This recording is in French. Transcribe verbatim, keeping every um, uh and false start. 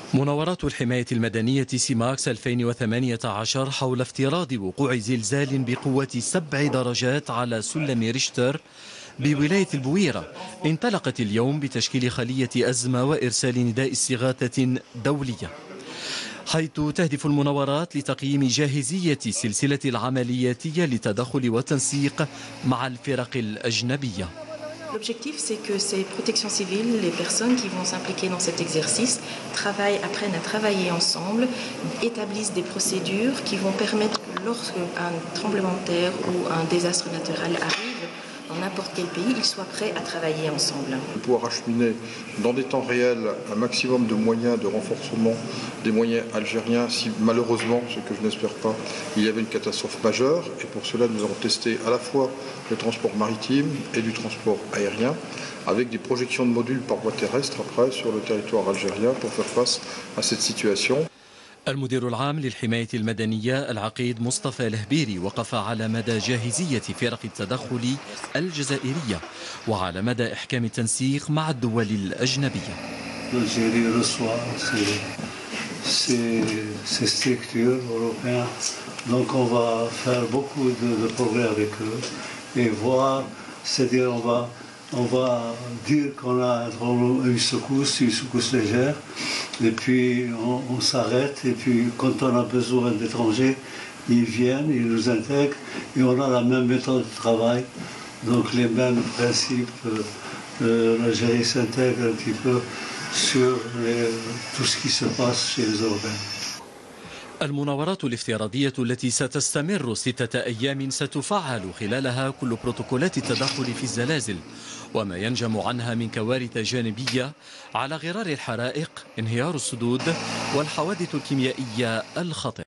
مناورات الحماية المدنية سيماكس ألفين وثمانية عشر حول افتراض وقوع زلزال بقوة سبع درجات على سلم ريشتر بولاية البويرة انطلقت اليوم بتشكيل خلية أزمة وإرسال نداء استغاثة دولية، حيث تهدف المناورات لتقييم جاهزية سلسلة العملياتية للتدخل والتنسيق مع الفرق الأجنبية. L'objectif, c'est que ces protections civiles, les personnes qui vont s'impliquer dans cet exercice, travaillent, apprennent à travailler ensemble, établissent des procédures qui vont permettre que lorsqu'un tremblement de terre ou un désastre naturel arrive dans n'importe quel pays, ils soient prêts à travailler ensemble. Pouvoir acheminer dans des temps réels un maximum de moyens de renforcement des moyens algériens si malheureusement, ce que je n'espère pas, il y avait une catastrophe majeure. Et pour cela, nous avons testé à la fois le transport maritime et du transport aérien avec des projections de modules par voie terrestre après sur le territoire algérien pour faire face à cette situation. المدير العام للحماية المدنية العقيد مصطفى الهبيري وقف على مدى جاهزية فرق التدخل الجزائرية وعلى مدى إحكام التنسيق مع الدول الأجنبية. L'Algérie reçoit ces, ces structures européennes, donc on va faire beaucoup de, de progrès avec eux et voir, c'est-à-dire on va On va dire qu'on a une secousse, une secousse légère, et puis on, on s'arrête, et puis quand on a besoin d'étrangers, ils viennent, ils nous intègrent, et on a la même méthode de travail, donc les mêmes principes. Euh, L'Algérie s'intègre un petit peu sur les, tout ce qui se passe chez les Européens. المناورات الافتراضية التي ستستمر ستة أيام ستفعل خلالها كل بروتوكولات التدخل في الزلازل وما ينجم عنها من كوارث جانبية على غرار الحرائق، انهيار السدود والحوادث الكيميائية الخطرة.